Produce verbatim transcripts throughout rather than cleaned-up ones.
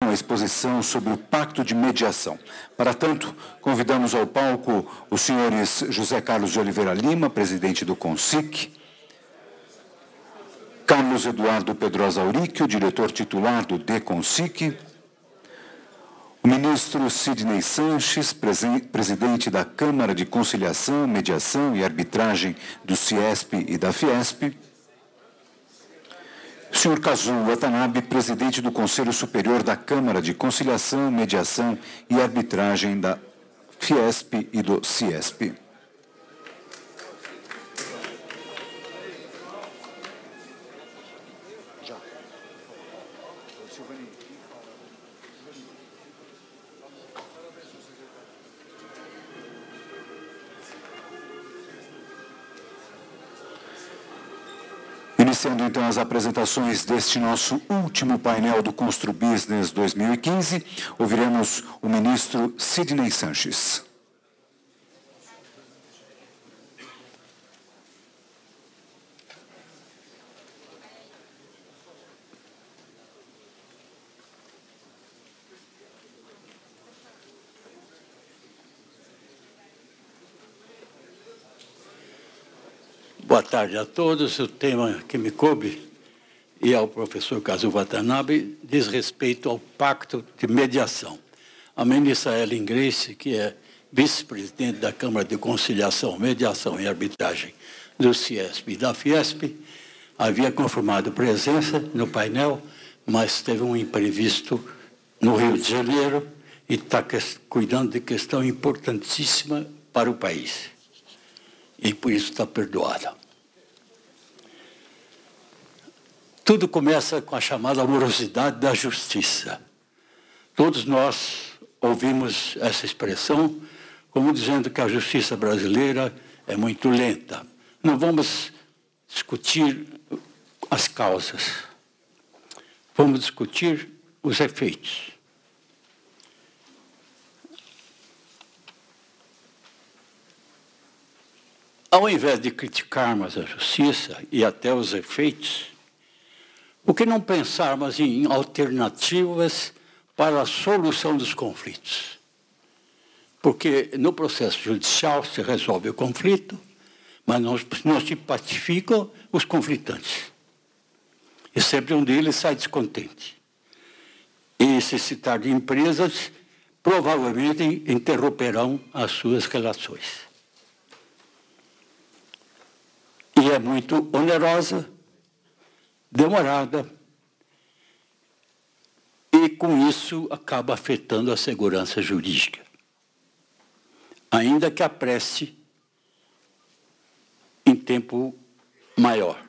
a exposição sobre o Pacto de Mediação. Para tanto, convidamos ao palco os senhores José Carlos de Oliveira Lima, presidente do CONSIC, Carlos Eduardo Pedrosa Auríquio, diretor titular do DECONSIC, o ministro Sidney Sanches, presidente da Câmara de Conciliação, Mediação e Arbitragem do CIESP e da FIESP, o senhor Kazuo Watanabe, presidente do Conselho Superior da Câmara de Conciliação, Mediação e Arbitragem da FIESP e do CIESP. Iniciando, então, as apresentações deste nosso último painel do Constru Business dois mil e quinze, ouviremos o ministro Sidney Sanches. Boa tarde a todos. O tema que me coube e ao professor Kazuo Watanabe diz respeito ao Pacto de Mediação. A ministra Ellen Grace, que é vice-presidente da Câmara de Conciliação, Mediação e Arbitragem do CIESP e da FIESP, havia confirmado presença no painel, mas teve um imprevisto no Rio de Janeiro e está cuidando de questão importantíssima para o país. E por isso está perdoada. Tudo começa com a chamada morosidade da justiça. Todos nós ouvimos essa expressão como dizendo que a justiça brasileira é muito lenta. Não vamos discutir as causas. Vamos discutir os efeitos. Ao invés de criticarmos a justiça e até os efeitos, por que não pensarmos em alternativas para a solução dos conflitos? Porque no processo judicial se resolve o conflito, mas não, não se pacificam os conflitantes. E sempre um deles sai descontente. E se se citar de empresas, provavelmente interromperão as suas relações. E é muito onerosa, demorada, e com isso acaba afetando a segurança jurídica, ainda que apresse em tempo maior.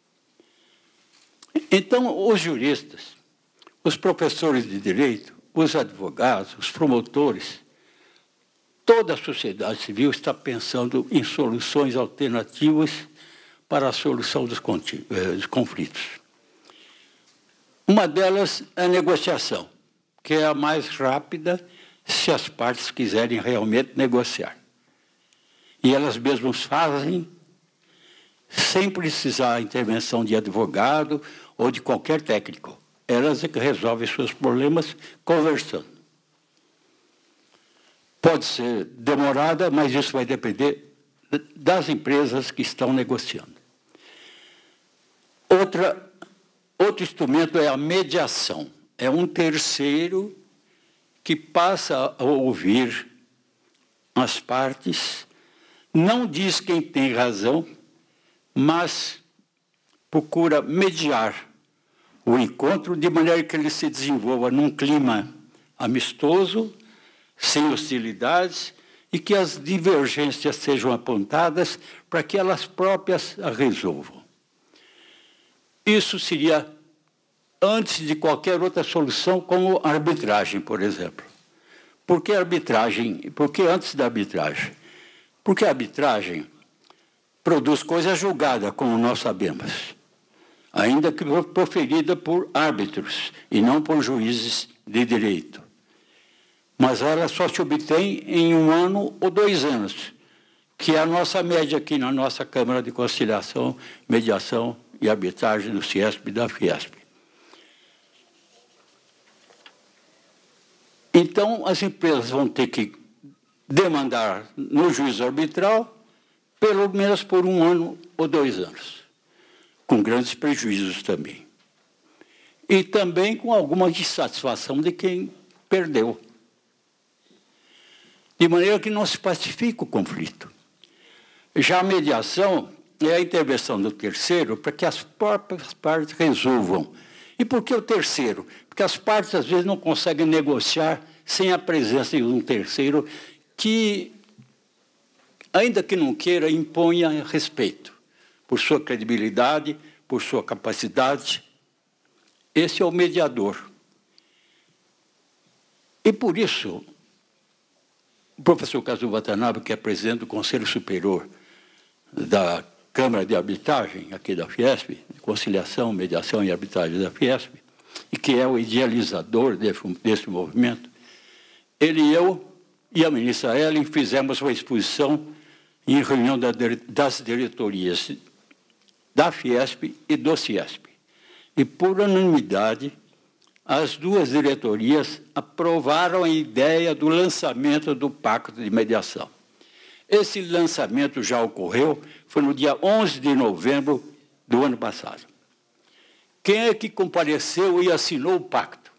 Então, os juristas, os professores de direito, os advogados, os promotores, toda a sociedade civil está pensando em soluções alternativas para a solução dos conflitos. Uma delas é a negociação, que é a mais rápida se as partes quiserem realmente negociar. E elas mesmas fazem sem precisar da intervenção de advogado ou de qualquer técnico. Elas é que resolvem seus problemas conversando. Pode ser demorada, mas isso vai depender das empresas que estão negociando. Outra, outro instrumento é a mediação. É um terceiro que passa a ouvir as partes, não diz quem tem razão, mas procura mediar o encontro de maneira que ele se desenvolva num clima amistoso, sem hostilidades, e que as divergências sejam apontadas para que elas próprias a resolvam. Isso seria antes de qualquer outra solução, como a arbitragem, por exemplo. Por que arbitragem? Por que antes da arbitragem? Porque a arbitragem produz coisa julgada, como nós sabemos, ainda que proferida por árbitros e não por juízes de direito. Mas ela só se obtém em um ano ou dois anos, que é a nossa média aqui na nossa Câmara de Conciliação, Mediação e Arbitragem do CIESP e da FIESP. Então, as empresas vão ter que demandar no juízo arbitral pelo menos por um ano ou dois anos, com grandes prejuízos também. E também com alguma insatisfação de quem perdeu. De maneira que não se pacifica o conflito. Já a mediação é a intervenção do terceiro para que as próprias partes resolvam. E por que o terceiro? Porque as partes, às vezes, não conseguem negociar sem a presença de um terceiro que, ainda que não queira, imponha respeito por sua credibilidade, por sua capacidade. Esse é o mediador. E, por isso, o professor Kazuo Watanabe, que é presidente do Conselho Superior da Câmara de Arbitragem, aqui da Fiesp, Conciliação, Mediação e Arbitragem da Fiesp, e que é o idealizador desse, desse movimento, ele e eu e a ministra Ellen fizemos uma exposição em reunião da, das diretorias da Fiesp e do Ciesp. E, por unanimidade, as duas diretorias aprovaram a ideia do lançamento do Pacto de Mediação. Esse lançamento já ocorreu, foi no dia onze de novembro do ano passado. Quem é que compareceu e assinou o pacto?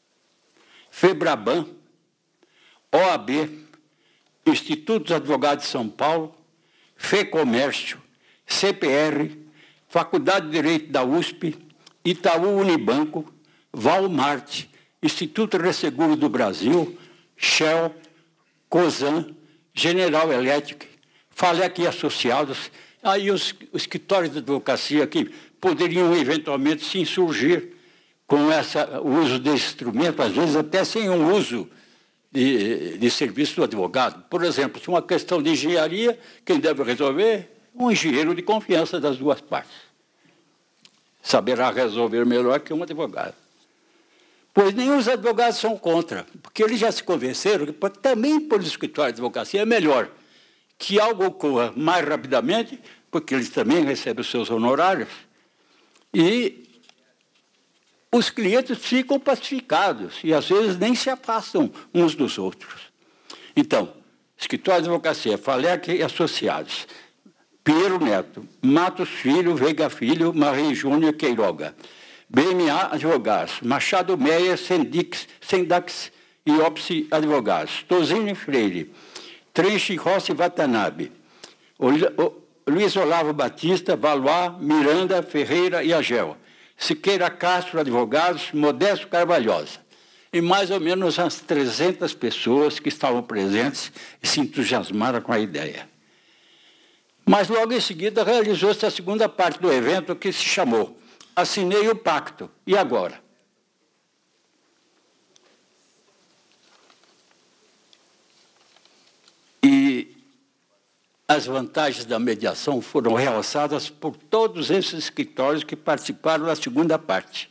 FEBRABAN, O A B, Instituto dos Advogados de São Paulo, FEComércio, C P R, Faculdade de Direito da U S P, Itaú Unibanco, Walmart, Instituto Resseguro do Brasil, Shell, Cosan, General Electric, Falec e Associados, aí os, os escritórios de advocacia que poderiam eventualmente se insurgir com essa, o uso desse instrumento, às vezes até sem um uso de, de serviço do advogado. Por exemplo, se uma questão de engenharia, quem deve resolver? Um engenheiro de confiança das duas partes. Saberá resolver melhor que um advogado. Pois nem os advogados são contra, porque eles já se convenceram que também por escritório de advocacia é melhor que algo ocorra mais rapidamente, porque eles também recebem os seus honorários, e os clientes ficam pacificados e, às vezes, nem se afastam uns dos outros. Então, escritório de advocacia, Falec e Associados, Pinheiro Neto, Matos Filho, Veiga Filho, Marie Júnior Queiroga, B M A Advogados, Machado Meia, Sendix, Sendax e Opsi Advogados, Tozini Freire, Trenchi Rossi Watanabe, Luiz Olavo Batista, Valois, Miranda, Ferreira e Agel, Siqueira Castro Advogados, Modesto Carvalhosa, e mais ou menos umas trezentas pessoas que estavam presentes e se entusiasmaram com a ideia. Mas logo em seguida realizou-se a segunda parte do evento, que se chamou Assinei o Pacto. E agora? E as vantagens da mediação foram realçadas por todos esses escritórios que participaram da segunda parte.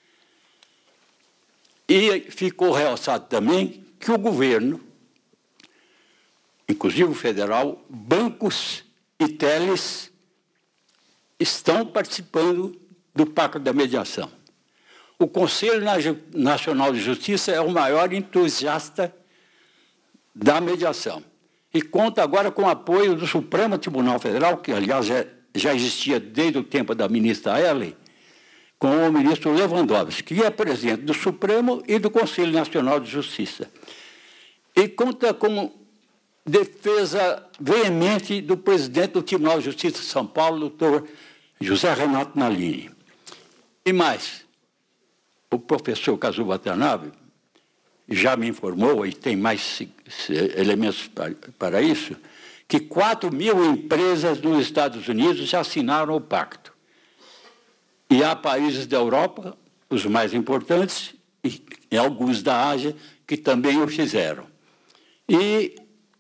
E ficou realçado também que o governo, inclusive o federal, bancos e teles estão participando do Pacto da Mediação. O Conselho Nacional de Justiça é o maior entusiasta da mediação e conta agora com o apoio do Supremo Tribunal Federal, que, aliás, já, já existia desde o tempo da ministra Ellen, com o ministro Lewandowski, que é presidente do Supremo e do Conselho Nacional de Justiça. E conta com defesa veemente do presidente do Tribunal de Justiça de São Paulo, doutor José Renato Nalini. E mais, o professor Kazuo Watanabe já me informou, e tem mais elementos para isso, que quatro mil empresas nos Estados Unidos já assinaram o pacto. E há países da Europa, os mais importantes, e alguns da Ásia, que também o fizeram. E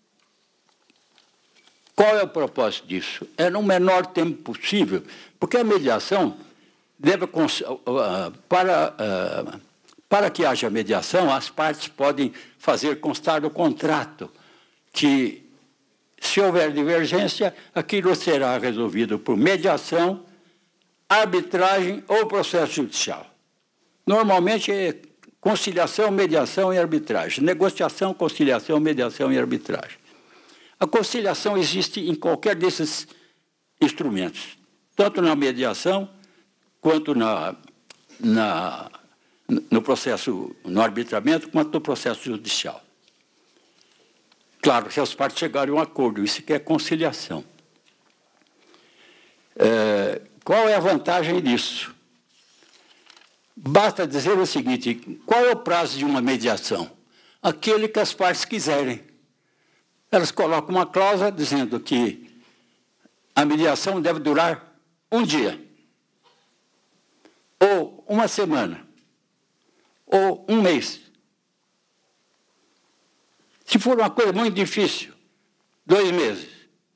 qual é o propósito disso? É no menor tempo possível, porque a mediação deve, para, para que haja mediação, as partes podem fazer constar no contrato que, se houver divergência, aquilo será resolvido por mediação, arbitragem ou processo judicial. Normalmente, conciliação, mediação e arbitragem. Negociação, conciliação, mediação e arbitragem. A conciliação existe em qualquer desses instrumentos, tanto na mediação quanto na, na, no processo, no arbitramento, quanto no processo judicial. Claro, se as partes chegarem a um acordo, isso que é conciliação. É, qual é a vantagem disso? Basta dizer o seguinte: qual é o prazo de uma mediação? Aquele que as partes quiserem. Elas colocam uma cláusula dizendo que a mediação deve durar um dia, ou uma semana, ou um mês. Se for uma coisa muito difícil, dois meses.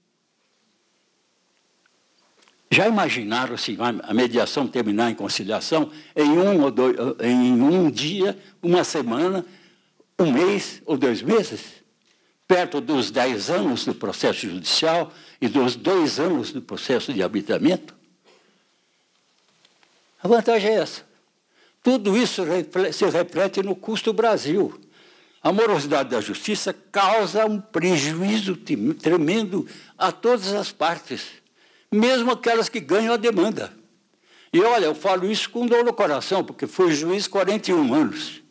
Já imaginaram se a mediação terminar em conciliação em um, ou dois, em um dia, uma semana, um mês ou dois meses? Perto dos dez anos do processo judicial e dos dois anos do processo de arbitramento? A vantagem é essa. Tudo isso se reflete no custo Brasil. A morosidade da justiça causa um prejuízo tremendo a todas as partes, mesmo aquelas que ganham a demanda. E, olha, eu falo isso com dor no coração, porque fui juiz quarenta e um anos.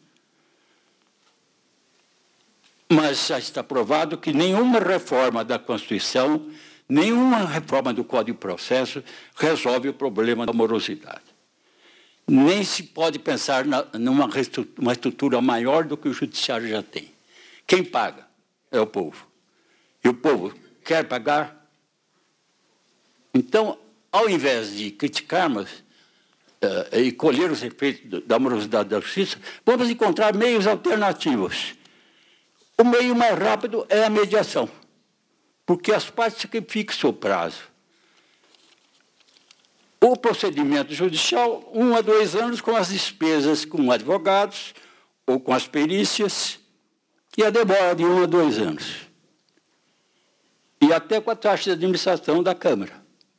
Mas já está provado que nenhuma reforma da Constituição, nenhuma reforma do Código de Processo resolve o problema da morosidade. Nem se pode pensar na, numa uma estrutura maior do que o judiciário já tem. Quem paga é o povo. E o povo quer pagar. Então, ao invés de criticarmos uh, e colher os efeitos da morosidade da justiça, vamos encontrar meios alternativos. O meio mais rápido é a mediação, porque as partes que fixam o prazo. O procedimento judicial, um a dois anos, com as despesas com advogados ou com as perícias, e a demora de um a dois anos. E até com a taxa de administração da Câmara.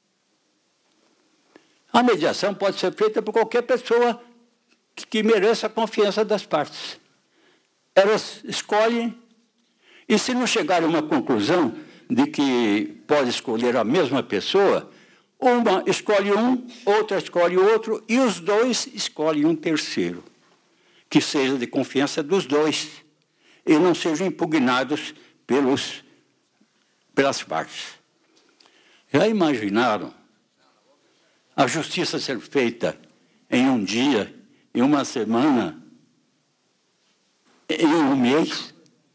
A mediação pode ser feita por qualquer pessoa que, que mereça a confiança das partes. Elas escolhem, e se não chegarem a uma conclusão de que pode escolher a mesma pessoa, uma escolhe um, outra escolhe outro, e os dois escolhem um terceiro, que seja de confiança dos dois, e não sejam impugnados pelos, pelas partes. Já imaginaram a justiça ser feita em um dia, em uma semana, em um mês?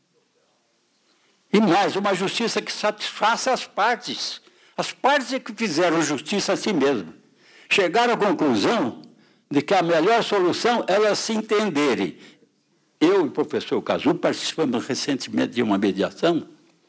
E mais, uma justiça que satisfaça as partes. As partes é que fizeram justiça a si mesmas. Chegaram à conclusão de que a melhor solução é elas se entenderem. Eu e o professor Cazu participamos recentemente de uma mediação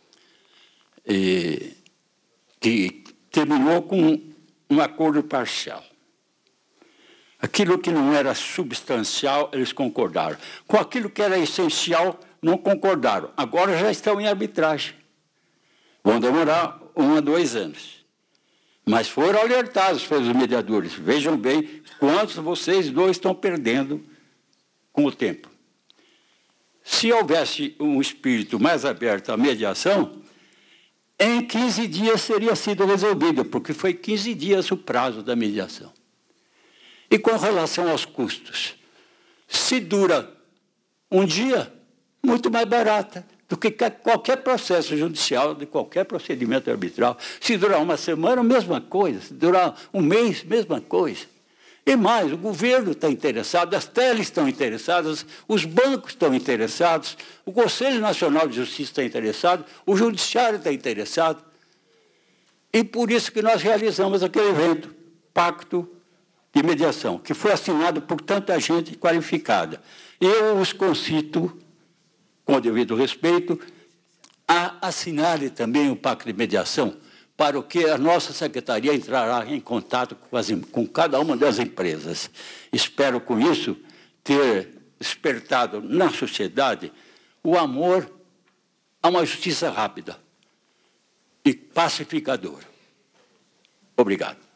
e, que terminou com um acordo parcial. Aquilo que não era substancial, eles concordaram. Com aquilo que era essencial, não concordaram. Agora já estão em arbitragem. Vão demorar um a dois anos. Mas foram alertados pelos mediadores. Vejam bem quantos vocês dois estão perdendo com o tempo. Se houvesse um espírito mais aberto à mediação, em quinze dias seria sido resolvido, porque foi quinze dias o prazo da mediação. E com relação aos custos, se dura um dia, muito mais barata do que qualquer processo judicial, de qualquer procedimento arbitral. Se durar uma semana, mesma coisa. Se durar um mês, mesma coisa. E mais, o governo está interessado, as teles estão interessadas, os bancos estão interessados, o Conselho Nacional de Justiça está interessado, o Judiciário está interessado. E por isso que nós realizamos aquele evento, Pacto de Mediação, que foi assinado por tanta gente qualificada. Eu os concito, com o devido respeito, a assinarem também o Pacto de Mediação, para o que a nossa secretaria entrará em contato com, as, com cada uma das empresas. Espero, com isso, ter despertado na sociedade o amor a uma justiça rápida e pacificadora. Obrigado.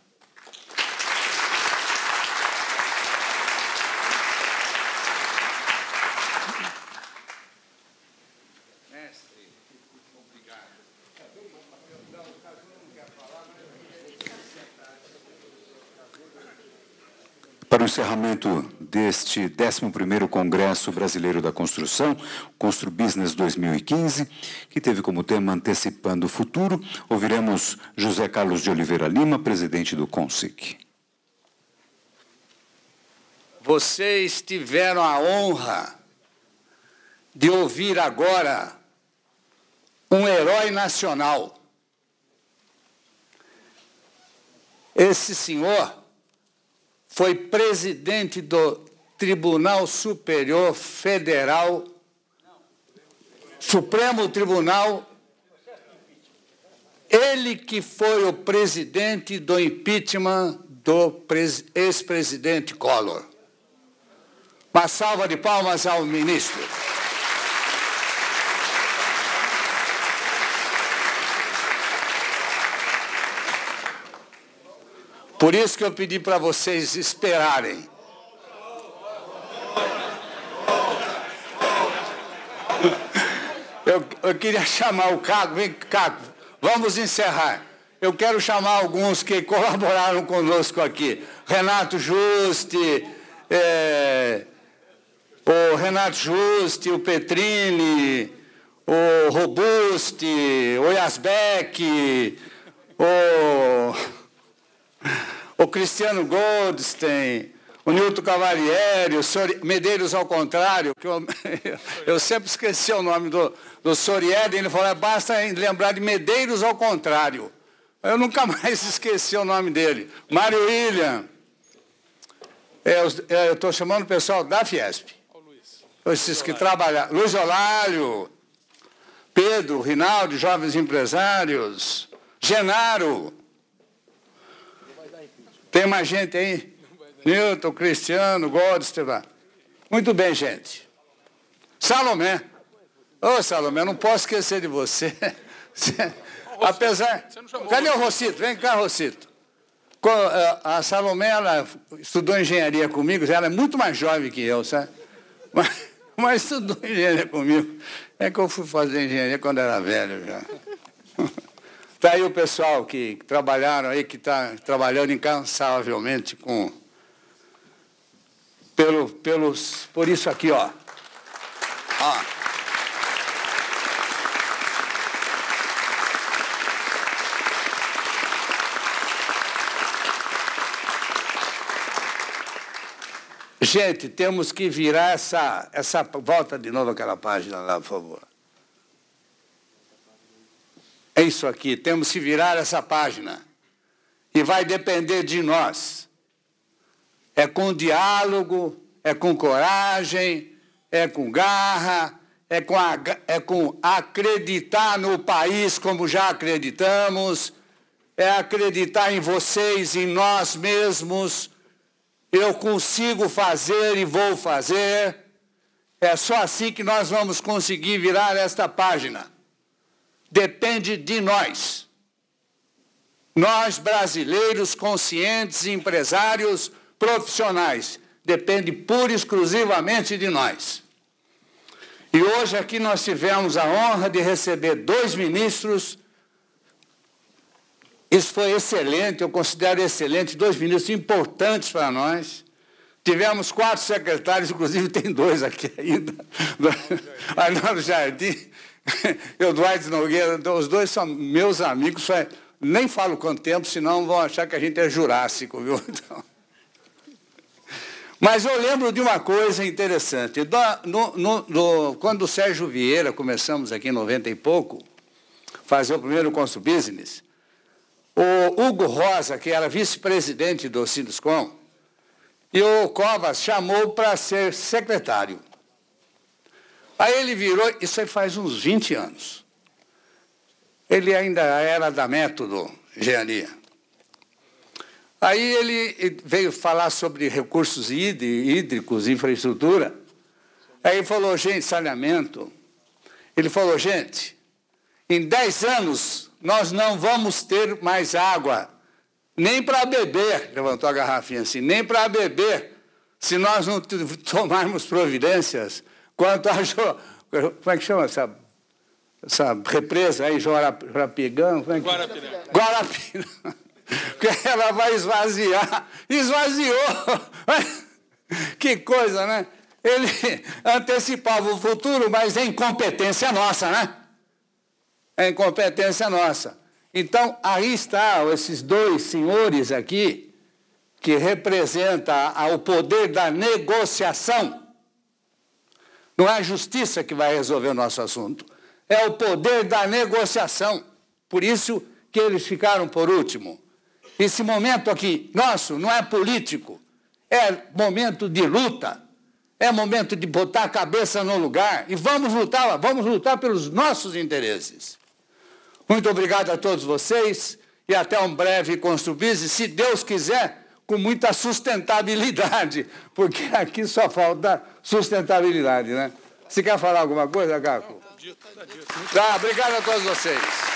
Para o encerramento deste décimo primeiro Congresso Brasileiro da Construção, Construbusiness dois mil e quinze, que teve como tema Antecipando o Futuro, ouviremos José Carlos de Oliveira Lima, presidente do CONSIC. Vocês tiveram a honra de ouvir agora um herói nacional. Esse senhor foi presidente do Tribunal Superior Federal, Supremo Tribunal, ele que foi o presidente do impeachment do ex-presidente Collor. Uma salva de palmas ao ministro. Por isso que eu pedi para vocês esperarem. Eu, eu queria chamar o Caco, vem Caco, vamos encerrar. Eu quero chamar alguns que colaboraram conosco aqui. Renato Juste, é, o Renato Juste, o Petrini, o Robusti, o Yasbeck, o... o Cristiano Goldstein, o Nilton Cavalieri, o Sori... Medeiros ao contrário, que eu, eu sempre esqueci o nome do, do Sorieden, ele falou, basta lembrar de Medeiros ao contrário. Eu nunca mais esqueci o nome dele. Mário William, é, eu estou chamando o pessoal da Fiesp. Esses que trabalham, Luiz Olálio, Pedro, Rinaldi, Jovens Empresários, Genaro. Tem mais gente aí? Newton, Cristiano, Goldstein. Muito bem, gente. Salomé. Ô, oh, Salomé, não posso esquecer de você. Apesar... Cadê o Rocito? Vem cá, Rocito. A Salomé, ela estudou engenharia comigo, ela é muito mais jovem que eu, sabe? Mas, mas estudou engenharia comigo. É que eu fui fazer engenharia quando era velho já. Está aí o pessoal que trabalharam aí, que está trabalhando incansavelmente com, pelo, pelos, por isso aqui, ó. ó. Gente, temos que virar essa, essa... Volta de novo aquela página lá, por favor. É isso aqui, temos que virar essa página. E vai depender de nós. É com diálogo, é com coragem, é com garra, é com, a, é com acreditar no país como já acreditamos, é acreditar em vocês, em nós mesmos. Eu consigo fazer e vou fazer. É só assim que nós vamos conseguir virar esta página. Depende de nós. Nós, brasileiros, conscientes, empresários, profissionais. Depende pura e exclusivamente de nós. E hoje aqui nós tivemos a honra de receber dois ministros. Isso foi excelente, eu considero excelente, dois ministros importantes para nós. Tivemos quatro secretários, inclusive tem dois aqui ainda. Arnaldo Jardim, Eduardo Nogueira, os dois são meus amigos, nem falo quanto tempo, senão vão achar que a gente é jurássico, viu? Então... Mas eu lembro de uma coisa interessante. No, no, no, quando o Sérgio Vieira, começamos aqui em noventa e pouco, fazer o primeiro Construbusiness, o Hugo Rosa, que era vice-presidente do Sinduscom, e o Covas chamou para ser secretário. Aí ele virou, isso aí faz uns vinte anos. Ele ainda era da Método Engenharia. Aí ele veio falar sobre recursos hídricos, infraestrutura. Aí ele falou, gente, saneamento. Ele falou, gente, em dez anos nós não vamos ter mais água, nem para beber, levantou a garrafinha assim, nem para beber, se nós não tomarmos providências quanto a... Como é que chama essa, essa represa aí, Guarapigã? É que... Guarapirã. Guarapirã. que ela vai esvaziar. Esvaziou! Que coisa, né? Ele antecipava o futuro, mas é incompetência nossa, né? É incompetência nossa. Então, aí estão esses dois senhores aqui, que representam o poder da negociação. Não é a justiça que vai resolver o nosso assunto, é o poder da negociação. Por isso que eles ficaram por último. Esse momento aqui, nosso, não é político, é momento de luta, é momento de botar a cabeça no lugar e vamos lutar, vamos lutar pelos nossos interesses. Muito obrigado a todos vocês e até um breve Construbusiness, se Deus quiser, com muita sustentabilidade, porque aqui só falta sustentabilidade, né? Você quer falar alguma coisa, Caco? Tá, obrigado a todos vocês.